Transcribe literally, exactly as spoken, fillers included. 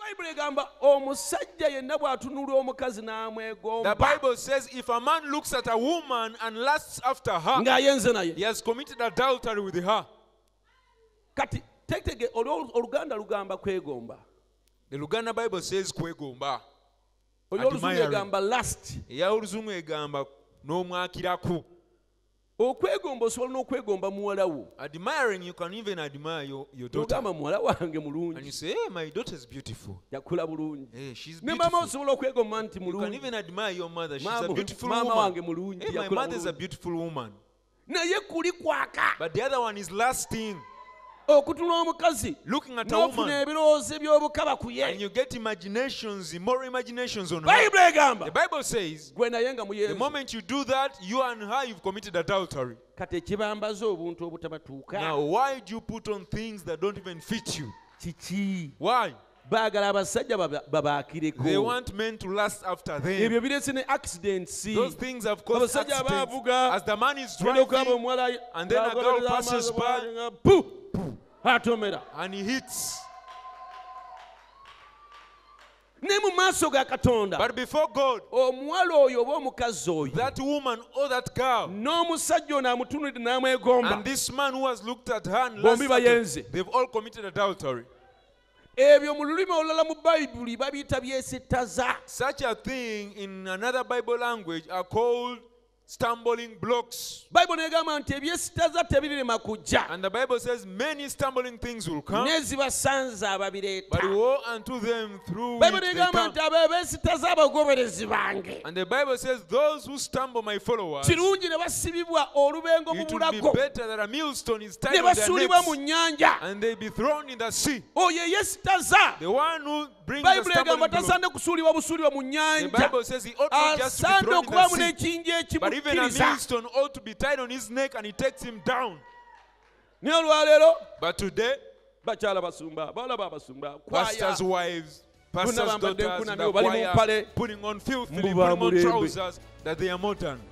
The Bible says if a man looks at a woman and lusts after her, he has committed adultery with her. The Luganda Bible says kwegomba. lust. Admiring, you can even admire your, your daughter. And you say, hey, my daughter is beautiful. Hey, she's beautiful. You can even admire your mother. She's a beautiful woman. Hey, my mother is a beautiful woman. But the other one is lasting. Looking at a woman, and you get imaginations, immoral imaginations on her. The Bible says, the moment you do that, you and her, you've committed adultery. Now, why do you put on things that don't even fit you? Why? They want men to lust after them. Those things have caused accidents. As the man is driving, and then a girl passes by, and he hits. But before God, that woman or that girl, and this man who has looked at her and lusted at her, they've all committed adultery. Such a thing in another Bible language are called stumbling blocks. And the Bible says many stumbling things will come, but woe unto them through which they come. And the Bible says those who stumble, my followers, it will be better that a millstone is tied on their necks and they be thrown in the sea. The one who brings the stumbling block, the Bible says he ought not just to be thrown in the sea, but even a millstone ought to be tied on his neck and it takes him down. But today, pastors' wives, pastors' daughters, the choir, putting on filthy, putting on trousers, that they are modern.